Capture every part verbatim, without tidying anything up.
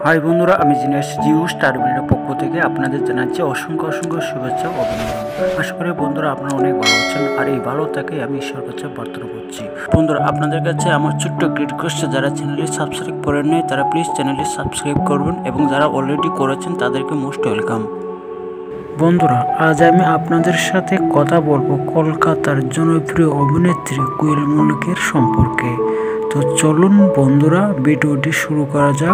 High বন্ধুরা, আমি genius জিউ star ভিডিওর পক্ষ থেকে আপনাদের জানাচ্ছি অসংখ্য অসংখ্য শুভেচ্ছা ও অভিনন্দন। আশা করি বন্ধুরা আপনারা অনেক ভালো আছেন, আর এই ভালো থেকে আমি ঈশ্বরের কাছে প্রার্থনা করছি। বন্ধুরা, আপনাদের কাছে আমার ছোট্ট একটা রিকোয়েস্ট, যারা চ্যানেলটি সাবস্ক্রাইব করেন নাই তারা প্লিজ চ্যানেলটি সাবস্ক্রাইব করবেন, এবং যারা অলরেডি করেছেন তাদেরকে মোস্ট ওয়েলকাম। বন্ধুরা, আজ আমি আপনাদের সাথে কথা বলবো কলকাতার জনপ্রিয় অভিনেত্রী কোয়েল মল্লিকের সম্পর্কে। তো চলুন বন্ধুরা, ভিডিওটি শুরু করা যাক।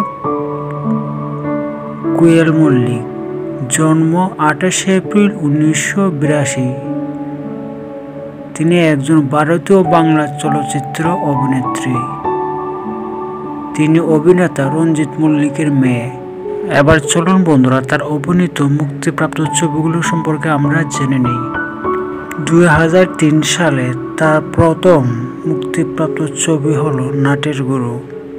কোয়েল মল্লিক জন্ম আঠাশে এপ্রিল উনিশশো বিরাশি। তিনি একজন ভারতীয় বাংলা চলচ্চিত্র অভিনেত্রী। তিনি অভিনেতা রঞ্জিত মল্লিকের মেয়ে। এবার চলুন বন্ধুরা, তার অভিনীত মুক্তিপ্রাপ্ত ছবিগুলো সম্পর্কে আমরা জেনে নিই। দুই হাজার তিন সালে তার প্রথম মুক্তিপ্রাপ্ত ছবি হল নাটের গুরু,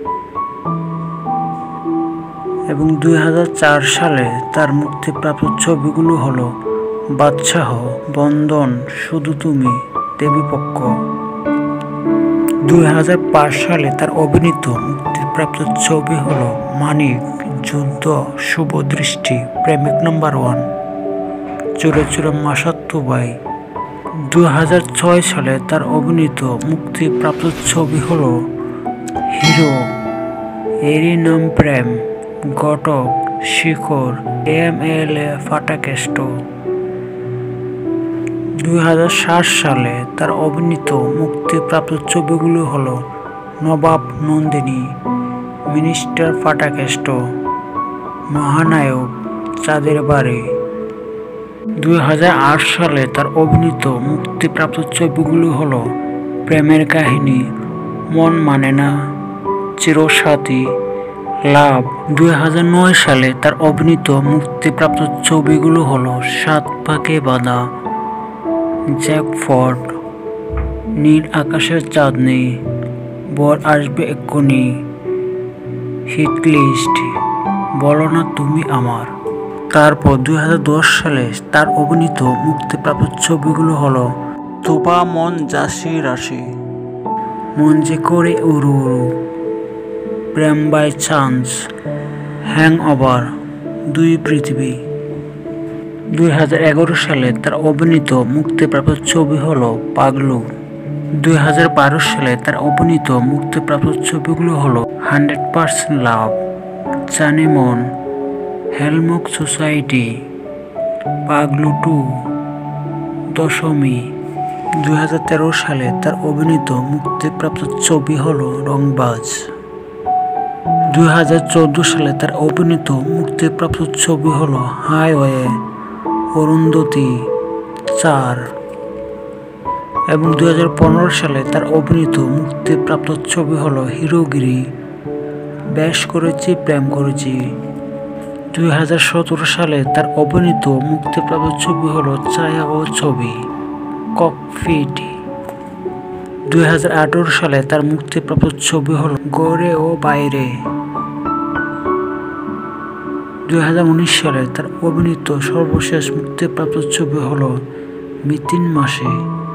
এবং দুই হাজার চার সালে তার মুক্তিপ্রাপ্ত ছবিগুলো হল বাদশাহ, বন্ধন, শুধু তুমি, দেবীপক্ষ। দুই হাজার পাঁচ সালে তার অভিনীত মুক্তিপ্রাপ্ত ছবি হল মানিক, যুদ্ধ, শুভ দৃষ্টি, প্রেমিক নাম্বার ওয়ান, চুরে চুরে মাসাত্তুবাই। দুই হাজার ছয় সালে তার অভিনীত মুক্তিপ্রাপ্ত ছবি হল হিরো, এরই নাম প্রেম, ঘটক, শিখর, এম এল এ ফাটাকেষ্ট। দুই হাজার সাত সালে তার অভিনীত মুক্তিপ্রাপ্ত ছবিগুলো হল নবাব নন্দিনী, মিনিস্টার ফাটাকেষ্ট, মহানায়ক, চাঁদের বাড়ি। দুই হাজার আট সালে তার অভিনীত মুক্তিপ্রাপ্ত ছবিগুলো হল প্রেমের কাহিনী, মন মানে না, চিরসাথী, লাভ। দুই হাজার নয় সালে তার অভিনীত মুক্তিপ্রাপ্ত ছবিগুলো হল সাত পাকে বাঁধা, জ্যাকপট, নীল আকাশের চাঁদনি, বর আসবে এক্ষুনি, হিটলিস্ট, বলো না তুমি আমার। তারপর দুই হাজার দশ সালে তার অভিনীত মুক্তিপ্রাপ্ত ছবিগুলো হল তোবা মন যাসি রাশি, মন যে করে উড়ু উড়ু, প্রেম বাই চান্স, হ্যাং ওভার, দুই পৃথিবী। দুই হাজার এগারো সালে তার অভিনীত মুক্তিপ্রাপ্ত ছবি হল পাগলু। দুই হাজার বারো সালে তার অভিনীত মুক্তিপ্রাপ্ত ছবিগুলো হল হান্ড্রেড পার্সেন্ট লাভ, জানে মন, হেলমুক সোসাইটি, পাগলু টু, দশমী। দুই হাজার তেরো সালে তার অভিনীত মুক্তিপ্রাপ্ত ছবি হল রংবাজ। দুই হাজার চোদ্দ সালে তার অভিনীত মুক্তিপ্রাপ্ত ছবি হল হাইওয়ে, অরুন্ধতী, চার, এবং দুই হাজার পনেরো সালে তার অভিনীত মুক্তিপ্রাপ্ত ছবি হল হিরোগিরি, বেশ করেছি প্রেম করেছি। দুই হাজার সতেরো সালে তার অভিনীত মুক্তিপ্রাপ্ত ছবি হল ছায়া ও ছবি, ককপিট। দুই হাজার আঠারো সালে তার মুক্তিপ্রাপ্ত ছবি হল ঘরে ও বাইরে। দুই হাজার উনিশ সালে তার অভিনীত সর্বশেষ মুক্তিপ্রাপ্ত ছবি হল মিতিন মাসে।